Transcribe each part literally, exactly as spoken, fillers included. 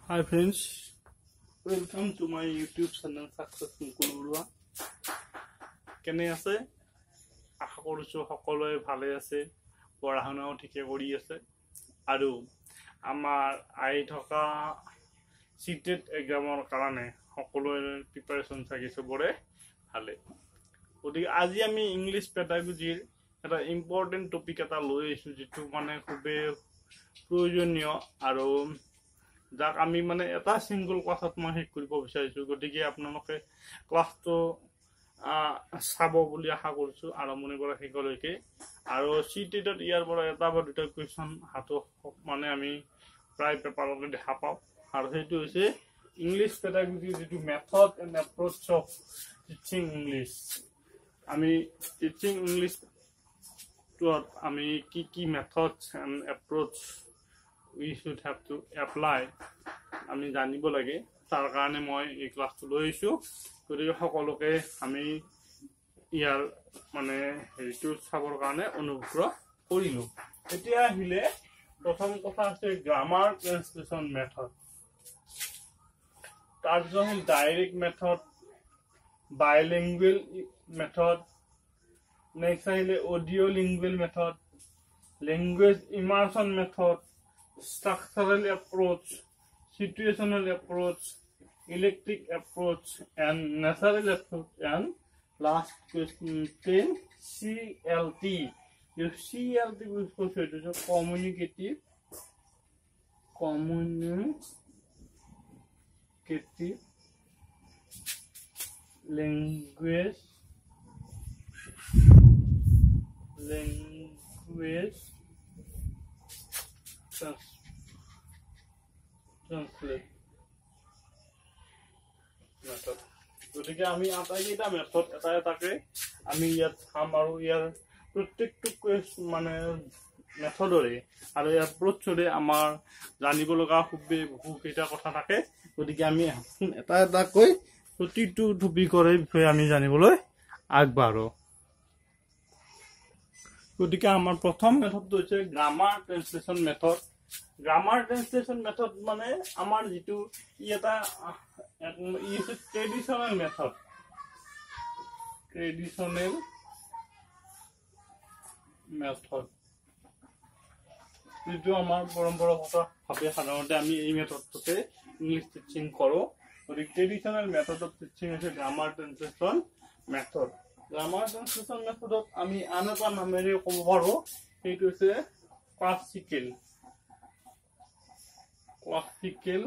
Hi friends, welcome to my YouTube channel Success Mukunurua. Kene ase? Asha koruchu সকলোৱে ভালে আছে, পঢ়া-শুনাও ঠিকে কৰি আছে আৰু আমাৰ আই থকা সিটেট এক্সামৰ কাৰণে সকলোৱে প্ৰিপাৰেচন থাকিছে বৰে ভালে। গতিকে আজি আমি ইংলিছ পেডাগজিৰ এটা ইম্পৰ্টেন্ট টপিক এটা লৈ আহিছো যেটো মানে খুবেই প্ৰয়োজনীয় আৰু যাক আমি মানে এটা সিঙ্গল ক্লাছত মই শেষ কৰিব বিচাৰিছো। গতিকে আপোনালোকে ক্লাছটো চাব বুলি আশা কৰিছো আৰম্ভণিৰ পৰা শেষলৈকে। আৰু সিটেটত ইয়াৰ পৰা এটা বা দুটা কোৱেশ্চন হাতো মানে আমি প্ৰায় পেপাৰতে দেখা পাওঁ আৰু সেইটো হৈছে ইংলিছ পেডাগজি যেটো method and approach of teaching English. আমি টিচিং ইংলিছ টুত আমি কি কি methods and approach we should have to apply আমি জানিব লাগে। তাৰ কাৰণে মই এই ক্লাছটো লৈছো। গতিকে সকলোকে আমি ইয়াৰ মানে হেৰিটো চাবৰ কাৰণে অনুগ্ৰহ কৰিলো। এতিয়া আহিলে প্ৰথম কথা আছে গ্ৰামাৰ ট্ৰান্সলেচন মেথড, তাৰপিছত হ'ল direct method, bilingual method, next আহিলে audio' lingual method, language immersion method, structural approach, situational approach, electric approach, and natural approach, and last question ten C L T. If C L T is considered communicative, communicative language, language. Translate method. গতিকে আমি আটাইকেইটা method এটা এটাকে আমি ইয়াত চাম আৰু ইয়াৰ প্ৰত্যেকটো কোৱেশ্চন মানে মেথডৰে আৰু ইয়াৰ এপ্ৰোচৰে আমাৰ জানিব লগা খুবেই বহুকেইটা কথা থাকে। গতিকে আমি এটা এটাকৈ প্ৰতিটো টপিকৰে বিষয়ে আমি জানিবলৈ আগবাঢ়ো। গতিকে আমাৰ প্ৰথম মেথডটো হৈছে grammar translation method. Grammar translation method মানে আমাৰ যেটো এটা ট্ৰেডিশনাল মেথড, ট্ৰেডিশনাল মেথড যেটো আমাৰ পৰম্পৰাগত ভাৱে সাধাৰণতে আমি এই মেথডটোতে ইংলিছ টিচিং কৰো। গতিকে ট্ৰেডিশনাল মেথড অফ টিচিং হৈছে grammar translation method. Grammar translation মেথডত আমি আন এটা নামেৰে ক'ব পাৰো, সেইটো হৈছে ক্লাছিকেল ক্লাছিকেল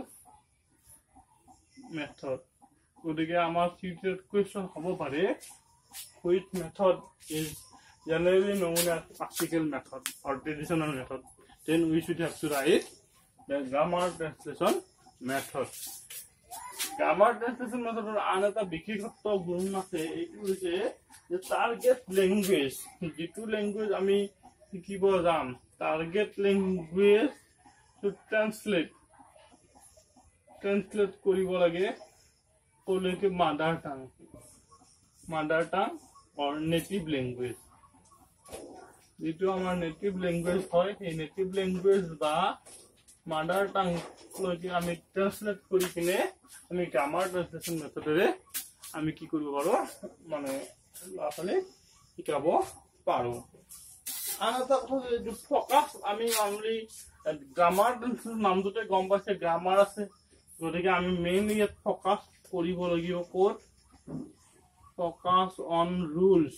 মেথড। গতিকে আমাৰ ফিউচাৰ কোৱেশ্চন হ'ব পাৰে which method is generally known as classical method or traditional method, then we should have to write the grammar translation method. Grammar translation method আন এটা বিশেষত্ব গুণ আছে, এইটো হৈছে যে টাৰ্গেট ল্যাঙ্গুৱেজ, যেটো ল্যাঙ্গুৱেজ আমি শিকিব যাম target language to translate translate কৰিব লাগে ক'লৈকে মাদাৰ টাং মাদাৰ টাং অৰ নেটিভ ল্যাঙ্গুৱেজ। যেটো আমাৰ নেটিভ ল্যাঙ্গুৱেজ হয় সেই নেটিভ ল্যাঙ্গুৱেজ বা মাদাৰ টাং লৈকে আমি ট্ৰান্সলেট কৰি কিনে আমি গ্ৰামাৰ ট্ৰান্সলেচন মেথডেৰে আমি কি কৰিব পাৰো মানে ল'ৰা-ছোৱালী শিকাব পাৰো। আন এটা কথা যে ফকাছ আমি অনলি গ্ৰামাৰ ট্ৰান্সলেচন নামটোতে গম পাইছে গ্ৰামাৰ আছে। গতিকে আমি মেইনলি ইয়াত ফকাছ কৰিব লাগিব ক'ত, focus on rules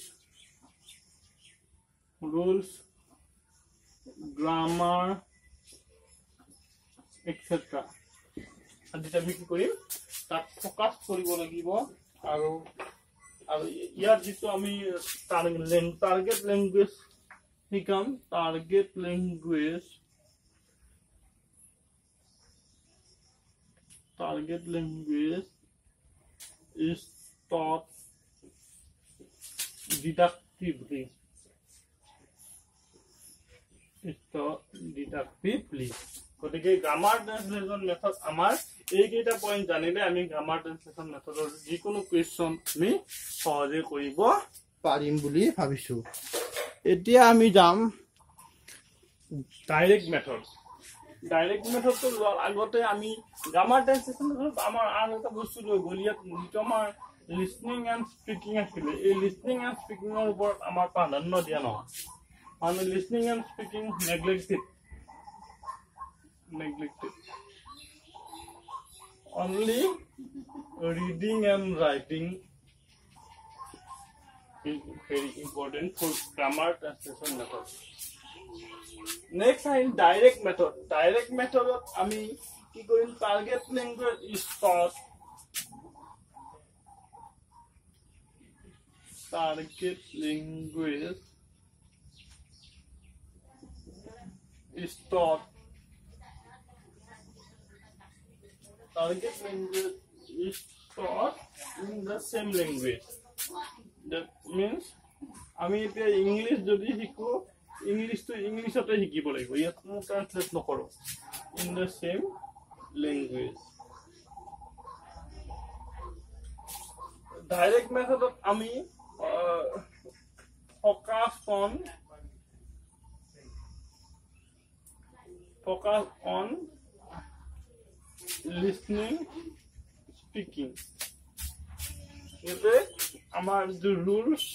rules grammar etcetera আজি আমি কি কৰিম তাত ফকাছ কৰিব লাগিব। আৰু আৰু ইয়াৰ যেটো আমি টাৰ্গেট ল্যাঙ্গুৱেজ শিকাম, target language target language is taught deductively is taught deductively. গতিকে গ্ৰামাৰ ট্ৰান্সলেচন মেথড আমাৰ এইকেইটা পইণ্ট জানিলে আমি গ্ৰামাৰ ট্ৰান্সলেচন মেথডৰ যিকোনো কোৱেশ্চন আমি সহজে কৰিব পাৰিম বুলি ভাবিছো। এতিয়া আমি যাম ডাইৰেক্ট মেথড। ডাইৰেক্ট মেথডটো লোৱাৰ আগতে আমি গ্ৰামাৰ ট্ৰান্সলেচনত আমাৰ আন এটা বস্তু লৈ গ'ল ইয়াত যিটো আমাৰ লিসনিং এণ্ড স্পিকিং আছিলে এই লিসনিং এণ্ড স্পিকিঙৰ ওপৰত আমাৰ প্ৰাধান্য দিয়া নহয় মানে listening and speaking neglected neglected only reading and writing is very important for grammar translation method. Next is direct method. Direct method ami ki korim target language is taught target language is taught target language is taught in the same language. That means আমি এতিয়া English যদি শিকো English তো ইংলিশতে শিকিব লাগিব ইয়াত কোনো translate নকৰো in the same language. Direct method আমি focus on focus on listening speaking এতে আমার যে রুলস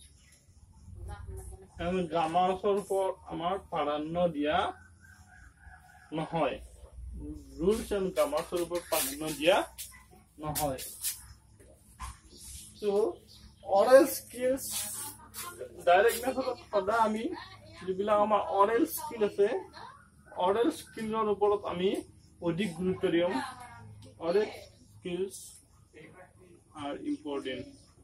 এবং গ্রামারের উপর আমার প্রাধান্য দিয়া নহয় রুলস এবং গ্রামারের উপর প্রাধান্য দিয়া নহয় সো অরেল স্কিলস ডাইরেক্ট মেথডত সদা আমি যিবিলাক আমাৰ অরেল স্কিল আছে অরেল স্কিলৰ ওপৰত আমি অধিক গুৰুত্ব দিম oral skills are important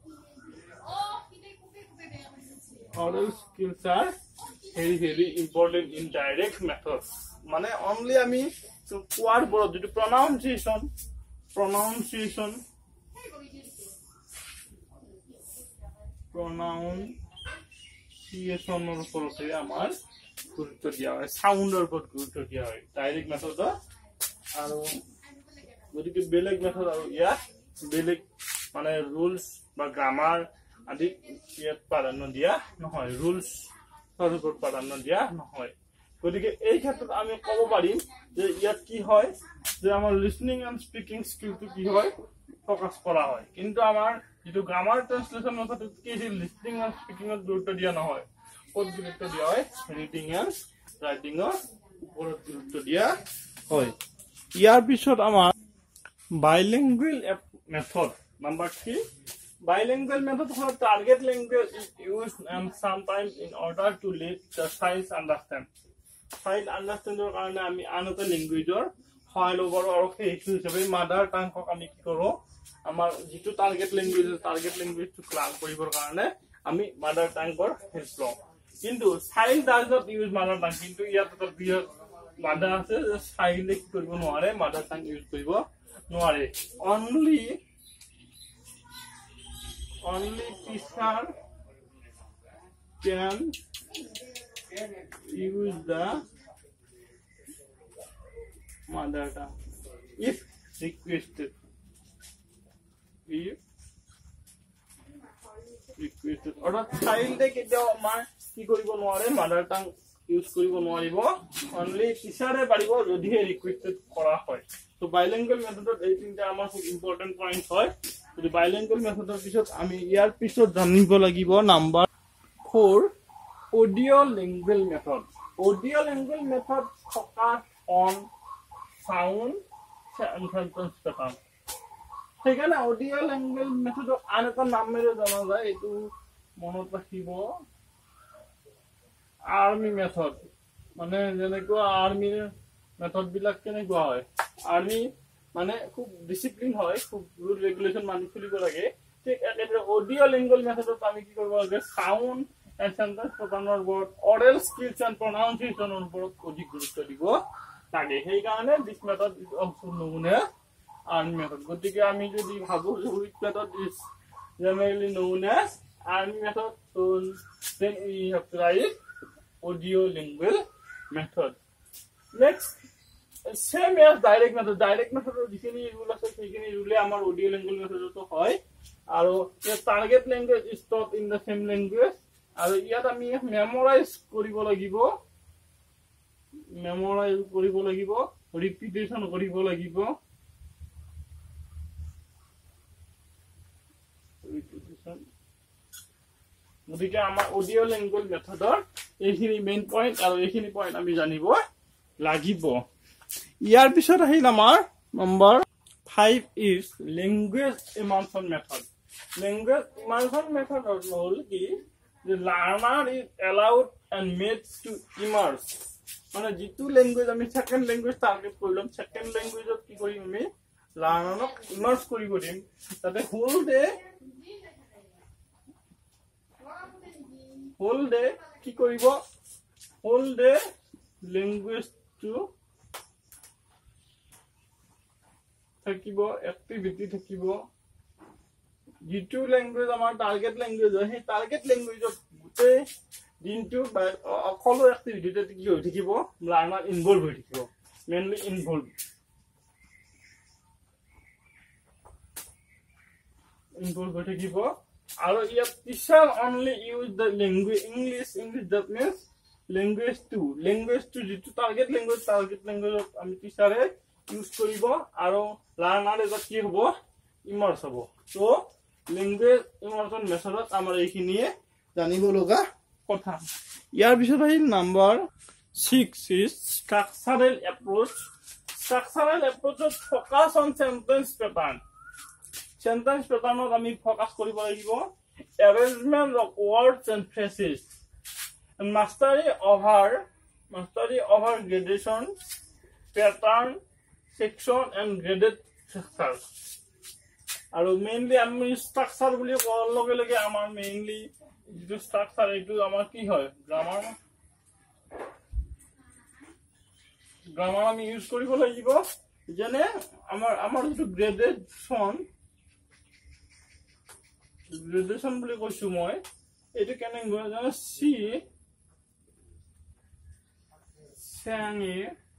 oral skills are very very important in direct methods মানে only আমি কোৱাৰ ওপৰত যেটো pronunciation pronunciation pronunciation ৰ ওপৰত আমাৰ গুৰুত্ব দিয়া হয় সাউণ্ডৰ ওপৰত গুৰুত্ব দিয়া হয় ডাইৰেক্ট মেথডত আৰু গতিকে বেলেগ মেথড আৰু ইয়াত বেলেগ মানে ৰুলস বা গ্ৰামাৰ আদি ইয়াত প্ৰাধান্য দিয়া নহয় ৰুলস সৰুৰ প্ৰাধান্য দিয়া নহয় গতিকে এই ক্ষেত্ৰত আমি ক'ব পাৰিম যে ইয়াত কি হয় যে আমাৰ লিসনিং এণ্ড স্পিকিং স্কিলটো কি হয় ফোকাস কৰা হয় কিন্তু আমাৰ যেটো গ্ৰামাৰ ট্ৰান্সলেচন মেথডত কি আছে লিসনিং এণ্ড স্পিকিংত গুৰুত্ব দিয়া নহয় ক'ত গুৰুত্ব দিয়া হয় ৰিডিং এণ্ড ৰাইটিংৰ ওপৰত গুৰুত্ব দিয়া হয় ইয়াৰ পিছত আমাৰ bilingual method number three bilingual method for target language is used and sometimes in order to let the child understand child understand or karone ami another language or file over or okay hisabe mother tongue ko ami ki koro amar jitu target language target language to class koribor karone ami mother tongue or help lo kintu child does not use mother tongue kintu yat to clear mother ase child ki koribo noare mother tongue use koribo noare only only teacher can use the mother tongue if requested if requested or child ke jao ma ki koribo noare mother tongue use koribo noaribo only teacher e paribo jodi requested kora hoy so bilingual method এই তিনটা আমাৰ খুব important point হয় যদি bilingual মেথডৰ পিছত আমি ইয়াৰ পিছত জানিব লাগিব number four audio lingual method audio lingual method focus on sound and sentence pattern সেইকাৰণে audio lingual method আন এটা নামেৰে জনা যায় এটো মনত ৰাখিব আৰ্মি মেথড মানে যেনেকৈ আৰ্মিৰ মেথড বিলাক কেনেকুৱা হয় আৰ্মি মানে খুব ডিসিপ্লিন হয় খুব রুল রেগুলেশন মানি চলিব লাগে ঠিক একেদৰে অডিও লিঙ্গুয়াল মেথডত আমি কি কৰিব লাগে সাউন্ড এন্ড সেন্টেন্স প্যাটার্নৰ ওপৰত অৰেল স্কিলস এন্ড প্ৰনাউন্সিয়েচনৰ ওপৰত অধিক গুৰুত্ব দিব লাগে সেই কাৰণে this method is also known as army method গতিকে আমি যদি ভাবো which method is generally known as army method so then we have to write audio lingual method next same as direct method direct method যিখিনি rule আছে সেইখিনি রুলে আমাৰ audio lingual method তো হয় আৰু এই target language is taught in the same language আৰু ইয়াত আমি মেমোৰাইজ কৰিব লাগিব মেমৰাইজ কৰিব লাগিব ৰিপিটেশন কৰিব লাগিব ৰিপিটেশন গতিকে আমাৰ অডিও ল্যাঙ্গুৱেজ মেথডৰ এইখিনি মেইন পইণ্ট আৰু এইখিনি পইণ্ট আমি জানিব লাগিব ইয়াৰ পিছত আহিল আমাৰ number five is language immersion method language immersion method হল কি the learner is allowed and made to immerse মানে যেটো ল্যাঙ্গুৱেজ আমি সেকেন্ড ল্যাঙ্গুৱেজ টাৰ্গেট কৰিলাম সেকেন্ড ল্যাঙ্গুৱেজত কি কৰিম আমি লাৰ্নাৰক ইমাৰ্স কৰিব দিম তাতে হোল ডে হোল ডে কি কৰিব হোল ডে ল্যাঙ্গুৱেজ টু থাকিব এক্টিভিটি থাকিব যেটো ল্যাঙ্গুৱেজ আমাৰ টাৰ্গেট ল্যাঙ্গুৱেজ হয় সেই টাৰ্গেট ল্যাঙ্গুৱেজত গুটে দিনটো অকলো এক্টিভিটিতে কি হৈ থাকিব লাৰ্নাৰ ইনভলভ হৈ থাকিব মেইনলি ইনভলভ ইনভলভ হৈ থাকিব আৰু ইয়াত teacher only use the language English English that means language two language two যেটো টাৰ্গেট ল্যাঙ্গুৱেজ টাৰ্গেট ল্যাঙ্গুৱেজত আমি টিচাৰে ইউজ কৰিব আৰু লাৰ্নাৰ এটা কি হ'ব ইমাৰ্স হ'ব সো ল্যাঙ্গুৱেজ ইমাৰ্সন মেথডত আমাৰ এইখিনিয়ে জানিব লগা কথা ইয়াৰ পিছত আহিল number six is structural approach structural approach focus on sentence pattern sentence pattern ত আমি ফোকাস কৰিব লাগিব arrangement of words and phrases and mastery over mastery over gradation pattern section and graded structure আৰু মেইনলি আমি structure বুলি কোৱাৰ লগে লগে আমাৰ মেইনলি যেটো স্ট্ৰাকচাৰ এইটো আমাৰ কি হয় গ্ৰামাৰ গ্ৰামাৰ আমি ইউজ কৰিব লাগিব যেনে আমাৰ আমাৰ যেটো গ্ৰেডেশন গ্ৰেডেশন বুলি কৈছো মই এইটো কেনে গৈ জানো সি সাঙে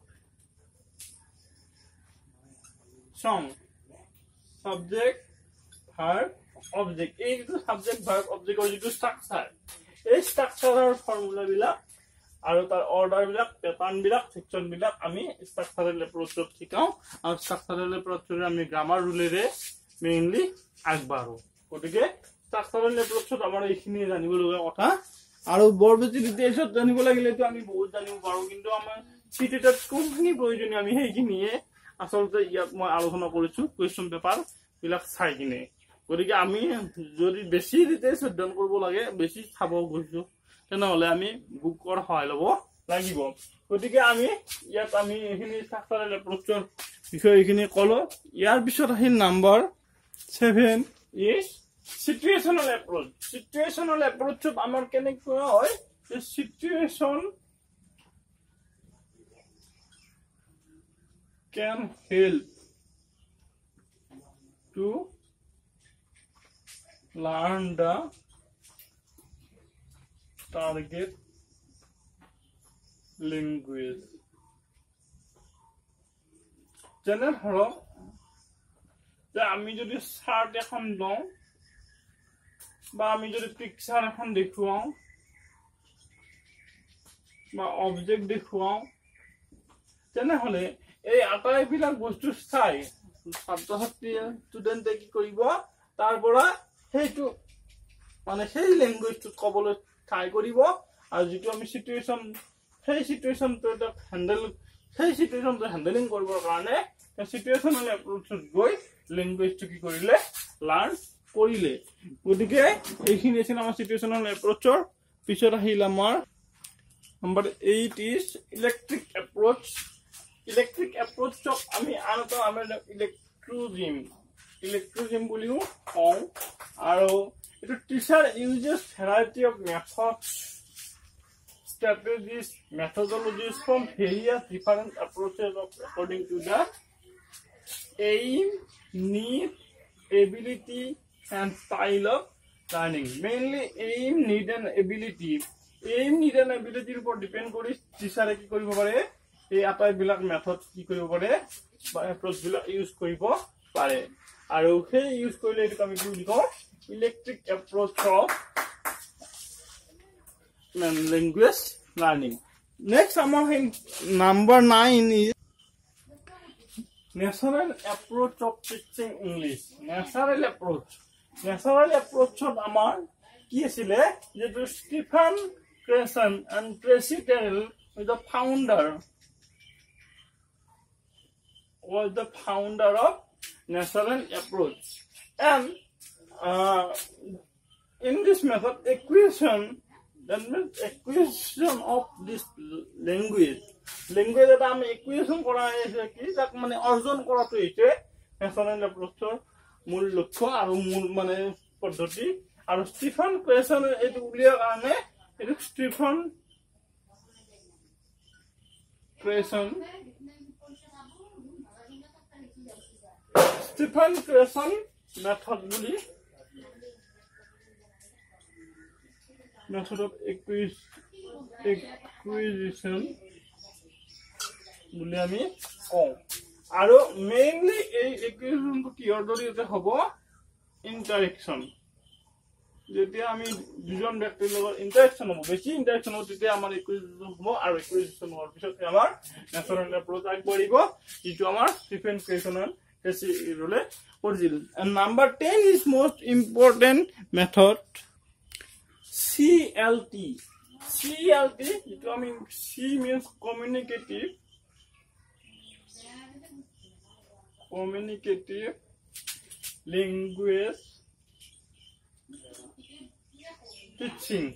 সং subject verb object এই যেটো subject verb object or যেটো structure এই structureৰ ফৰ্মুলা বিলাক আৰু তাৰ অৰ্ডাৰ বিলাক প্যাটাৰ্ন বিলাক সেকশন বিলাক আমি structural approachত শিকাও আৰু structural approachৰে আমি গ্ৰামাৰ ৰুলেৰে মেইনলি আগবাঢ়ো গতিকে structural approachত আমাৰ এইখিনি জানিব লগা কথা আৰু বৰ বেছি ডিটেইলছত জানিব লাগিলেতো আমি বহুত জানিব পাৰো কিন্তু আমাৰ চিটেটত কোনখিনি প্ৰয়োজনীয় আমি সেইখিনিয়ে আসলতে ইয়াত মই আলোচনা কৰিছো কোৱেশ্চন পেপাৰ বিলাক চাই কিনে গতিকে আমি যদি বেছি ডিটেইলছ অধ্যয়ন কৰিব লাগে বেছি চাব গৈছো তেনেহলে আমি বুকৰ সহায় লব লাগিব গতিকে আমি ইয়াত আমি এইখিনি স্ট্ৰাকচাৰেল এপ্ৰোচৰ বিষয়ে এইখিনি কলো ইয়াৰ পিছত আহিল number seven is situational approach situational approach আমাৰ কেনেকুৱা হয় যে situation can help to learn the target language. যেনে ধৰক যে আমি যদি চাৰ্ট এখন লওঁ বা আমি যদি পিকচাৰ এখন দেখুৱাও বা অবজেক্ট দেখুৱাও তেনেহলে এই আটাইবিলাক বস্তু চাই ছাত্ৰ ছাত্ৰী ষ্টুডেন্টে কি কৰিব তাৰ পৰা সেইটো মানে সেই ল্যাঙ্গুৱেজটো ক'বলৈ ট্ৰাই কৰিব আৰু যেটো আমি সিচুৱেচন সেই সিচুৱেচনটো এটা হ্যান্ডেল সেই সিচুৱেচনটো হ্যান্ডলিং কৰিবৰ কাৰণে সিচুৱেচনাল এপ্ৰোচত গৈ ল্যাঙ্গুৱেজটো কি কৰিলে লাৰ্ন কৰিলে গতিকে এইখিনি আছিল আমাৰ সিচুৱেচনাল এপ্ৰোচৰ পিছত আহিল আমাৰ number eight is electric approach electric approach to আমি আনটো আমাৰ ইলেক্ট্ৰোজিম ইলেক্ট্ৰোজিম বুলিও কওঁ আৰু এটো teacher uses variety of methods strategies methodologies from various different approaches of according to the aim need ability and style of learning mainly aim need and ability aim need and ability উপর depend কৰি টিচাৰে কি কৰিব পাৰে এই আটাই বিলাক method কি কৰিব পাৰে বা এপ্ৰোচ বিলাক ইউজ কৰিব পাৰে আৰু সেই ইউজ কৰিলে এটো আমি কি বুলি কওঁ electric approach of language learning Next, our number nine is natural approach of teaching English. Natural approach. Natural approach of our key is Stephen Creyson and Tracy Terrell was the founder. Was the founder of natural approach, and uh, in this method, acquisition. That means acquisition of this language. Language that I'm acquisition kora is ki tak mane orjon kora to ite natural approach mul lokho aru mul mane paddhoti aru Stephen Creyson etu ulia karone etu Stephen Creyson Stephen Creyson method buli method of acquisition বুলি আমি কওঁ আৰু mainly এই acquisition কি অৰ্ডাৰিতে হ'ব ইন্টাৰেকশন যেতিয়া আমি দুজন ব্যক্তিৰ লগত ইন্টাৰেকশন হ'ব বেছি ইন্টাৰেকশন হ'ব তেতিয়া আমাৰ acquisition হ'ব আৰু acquisition হোৱাৰ পিছত আমাৰ ন্যাচাৰেল এপ্ৰোচ আগবাঢ়িব যিটো আমাৰ Stephen Creyson Tracy Terrell কৰিছিল and number ten is most important method C L T. C L T, it I mean C means communicative, communicative language teaching.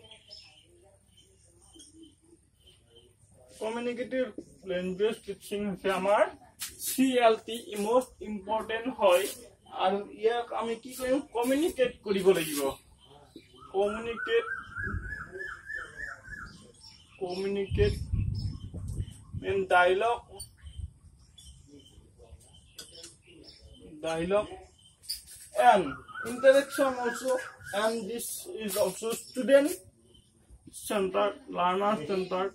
Communicative language teaching is our C L T most important hoy. And here I mean communicate koribo lagibo. Communicate, communicate in dialogue, dialogue, and interaction also. And this is also student centered, learner centered,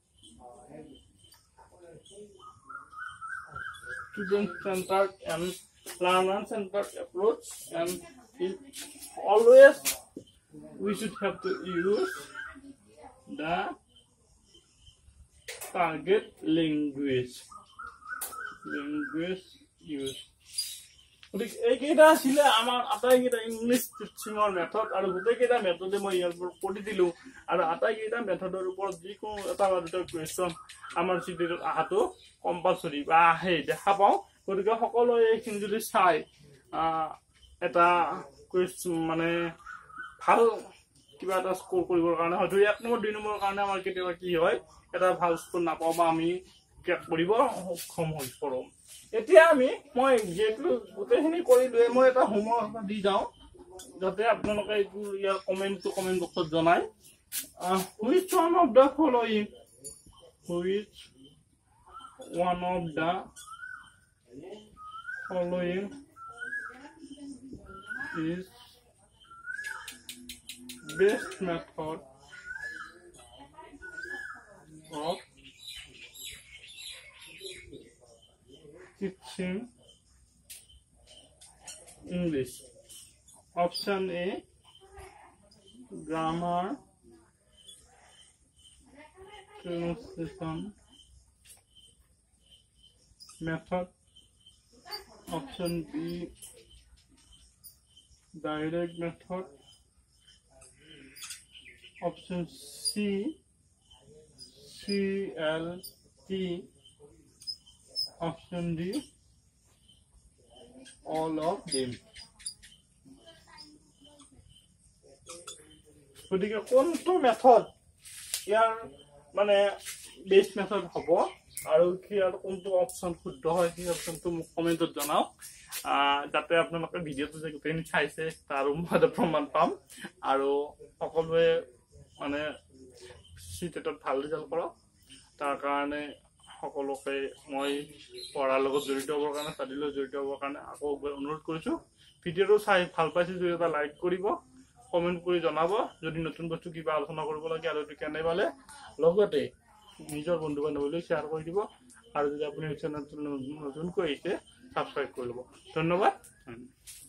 student centered, and learner centered approach. And it always. We should have to use the target language. Language use. এইকেইটা আছিলে আমাৰ আটাইকেইটা English টিচিঙৰ method আৰু গোটেইকেইটা মেথডে মই ইয়াৰ ওপৰত পঢ়ি দিলোঁ আৰু আটাইকেইটা মেথডৰ ওপৰত যিকোনো এটা বা দুটা কুৱেশ্যন আমাৰ চিডিউলত অহাটো কম্পালচৰি বা আহে দেখা পাওঁ গতিকে সকলোৱে এইখিনি যদি চাই এটা কুৱেশ্যন মানে ভাল কিবা এটা স্কোৰ কৰিবৰ কাৰণে হয়তো এক নম্বৰ দুই নম্বৰৰ কাৰণে আমাৰ কেতিয়াবা কি হয় এটা ভাল স্কোৰ নাপাওঁ বা আমি ক্ৰেক কৰিব সক্ষম হৈ পৰোঁ এতিয়া আমি মই যেটো গোটেইখিনি কৰিলোৱে মই এটা হোমৱৰ্ক দি যাওঁ যাতে আপোনালোকে এইটো ইয়াৰ কমেন্টটো কমেন্ট বক্সত জনায় which one of the following which one of the following is best method of teaching English. Option A, grammar translation method. Option B, direct method. Option C, C L T. Option D, all of them. গতিকে কোনটো method ইয়াৰ মানে best method হ'ব আৰু কি আৰু কোনটো option শুদ্ধ হয় সেই অপচনটো মোক কমেন্টত জনাওক যাতে আপোনালোকে ভিডিঅ'টো যে গোটেইখিনি চাইছে তাৰো মই প্ৰমাণ পাম আৰু সকলোৱে মানে চিটেটত ভাল ৰিজাল্ট কৰক তাৰ কাৰণে সকলোকে মই পঢ়াৰ লগত জড়িত হ'বৰ কাৰণে স্টাডিলৈ জড়িত হ'বৰ কাৰণে আকৌ অনুৰোধ কৰিছোঁ ভিডিঅ'টো চাই ভাল পাইছে যদি এটা লাইক কৰিব কমেন্ট কৰি জনাব যদি নতুন বস্তু কিবা আলোচনা কৰিব লাগে আৰু কেনে পালে লগতে নিজৰ বন্ধু বান্ধৱীলৈ শ্বেয়াৰ কৰি দিব আৰু যদি আপুনি চেনেলটো নতুনকৈ আহিছে সাবস্ক্ৰাইব কৰি ল'ব ধন্যবাদ।